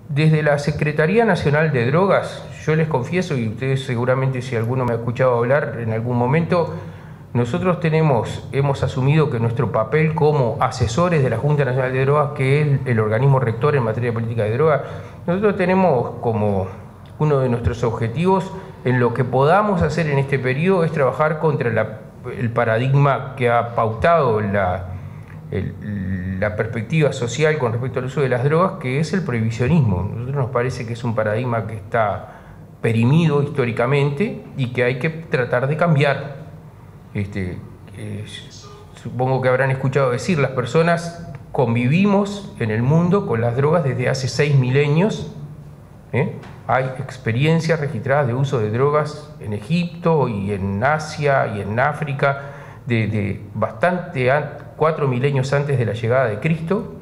Desde la Secretaría Nacional de Drogas, yo les confieso, y ustedes seguramente si alguno me ha escuchado hablar en algún momento, nosotros hemos asumido que nuestro papel como asesores de la Junta Nacional de Drogas, que es el organismo rector en materia de política de drogas, nosotros tenemos como uno de nuestros objetivos en lo que podamos hacer en este periodo es trabajar contra el paradigma que ha pautado la perspectiva social con respecto al uso de las drogas, que es el prohibicionismo. A nosotros nos parece que es un paradigma que está perimido históricamente y que hay que tratar de cambiar. Supongo que habrán escuchado decir, las personas convivimos en el mundo con las drogas desde hace 6 milenios. Hay experiencias registradas de uso de drogas en Egipto y en Asia y en África de 4 milenios antes de la llegada de Cristo,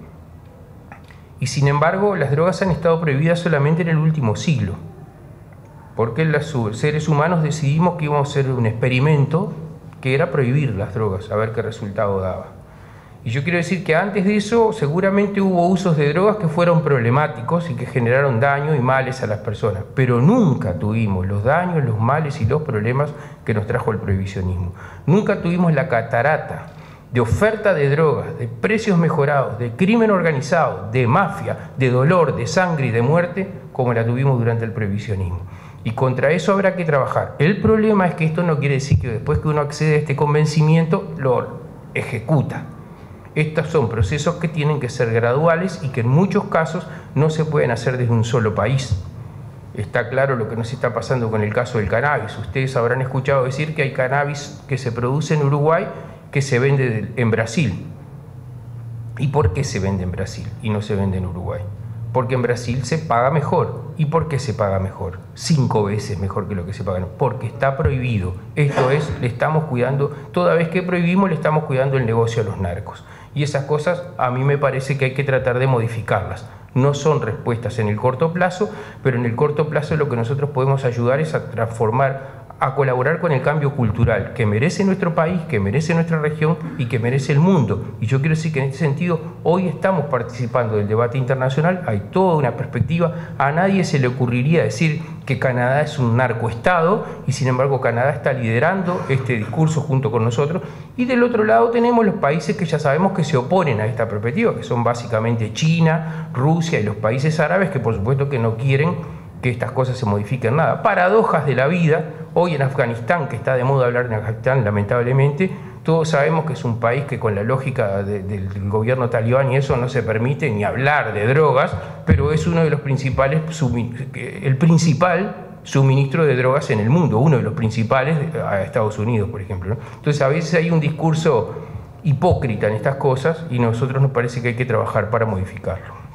y sin embargo las drogas han estado prohibidas solamente en el último siglo, porque los seres humanos decidimos que íbamos a hacer un experimento que era prohibir las drogas, a ver qué resultado daba. Y yo quiero decir que antes de eso seguramente hubo usos de drogas que fueron problemáticos y que generaron daño y males a las personas, pero nunca tuvimos los daños, los males y los problemas que nos trajo el prohibicionismo. Nunca tuvimos la catarata de oferta de drogas, de precios mejorados, de crimen organizado, de mafia, de dolor, de sangre y de muerte como la tuvimos durante el prohibicionismo. Y contra eso habrá que trabajar. El problema es que esto no quiere decir que después que uno accede a este convencimiento lo ejecuta. Estos son procesos que tienen que ser graduales y que en muchos casos no se pueden hacer desde un solo país. Está claro lo que nos está pasando con el caso del cannabis. Ustedes habrán escuchado decir que hay cannabis que se produce en Uruguay que se vende en Brasil. ¿Y por qué se vende en Brasil y no se vende en Uruguay? Porque en Brasil se paga mejor. ¿Y por qué se paga mejor? 5 veces mejor que lo que se paga. Porque está prohibido. Esto es, le estamos cuidando, toda vez que prohibimos le estamos cuidando el negocio a los narcos. Y esas cosas a mí me parece que hay que tratar de modificarlas. No son respuestas en el corto plazo, pero en el corto plazo lo que nosotros podemos ayudar es a transformar, a colaborar con el cambio cultural que merece nuestro país, que merece nuestra región y que merece el mundo. Y yo quiero decir que en este sentido hoy estamos participando del debate internacional, hay toda una perspectiva, a nadie se le ocurriría decir que Canadá es un narcoestado y sin embargo Canadá está liderando este discurso junto con nosotros, y del otro lado tenemos los países que ya sabemos que se oponen a esta perspectiva, que son básicamente China, Rusia y los países árabes, que por supuesto que no quieren que estas cosas se modifiquen nada. Paradojas de la vida. Hoy en Afganistán, que está de moda hablar de Afganistán, lamentablemente, todos sabemos que es un país que con la lógica del gobierno talibán y eso no se permite ni hablar de drogas, pero es uno de los principales, el principal suministro de drogas en el mundo, uno de los principales a Estados Unidos, por ejemplo, ¿no? Entonces a veces hay un discurso hipócrita en estas cosas y a nosotros nos parece que hay que trabajar para modificarlo.